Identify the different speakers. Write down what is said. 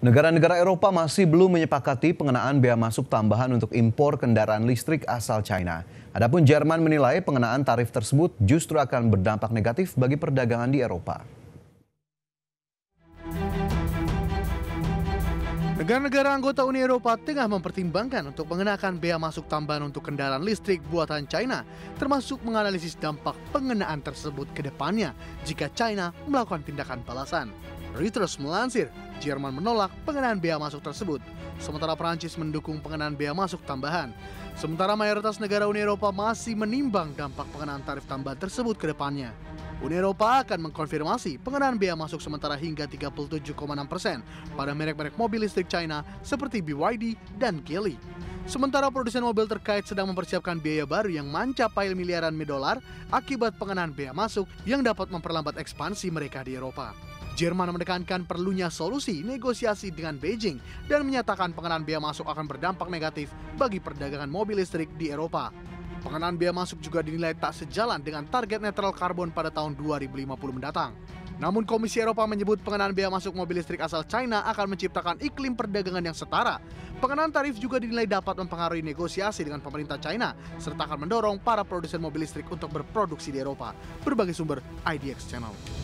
Speaker 1: Negara-negara Eropa masih belum menyepakati pengenaan bea masuk tambahan untuk impor kendaraan listrik asal China. Adapun Jerman menilai pengenaan tarif tersebut justru akan berdampak negatif bagi perdagangan di Eropa.
Speaker 2: Negara-negara anggota Uni Eropa tengah mempertimbangkan untuk mengenakan bea masuk tambahan untuk kendaraan listrik buatan China, termasuk menganalisis dampak pengenaan tersebut ke depannya jika China melakukan tindakan balasan. Reuters melansir, Jerman menolak pengenaan bea masuk tersebut, sementara Prancis mendukung pengenaan bea masuk tambahan. Sementara mayoritas negara Uni Eropa masih menimbang dampak pengenaan tarif tambahan tersebut ke depannya. Uni Eropa akan mengkonfirmasi pengenaan bea masuk sementara hingga 37,6% pada merek-merek mobil listrik China seperti BYD dan Geely. Sementara produsen mobil terkait sedang mempersiapkan biaya baru yang mencapai miliaran dolar akibat pengenaan bea masuk yang dapat memperlambat ekspansi mereka di Eropa. Jerman menekankan perlunya solusi negosiasi dengan Beijing dan menyatakan pengenaan bea masuk akan berdampak negatif bagi perdagangan mobil listrik di Eropa. Pengenaan bea masuk juga dinilai tak sejalan dengan target netral karbon pada tahun 2050 mendatang. Namun Komisi Eropa menyebut pengenaan bea masuk mobil listrik asal China akan menciptakan iklim perdagangan yang setara. Pengenaan tarif juga dinilai dapat mempengaruhi negosiasi dengan pemerintah China, serta akan mendorong para produsen mobil listrik untuk berproduksi di Eropa. Berbagai sumber IDX Channel.